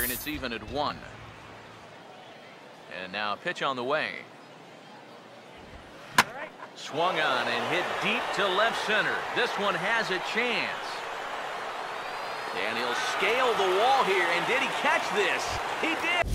and it's even at 1. And now pitch on the way. Swung on and hit deep to left center. This one has a chance. And he'll scale the wall here. And did he catch this? He did.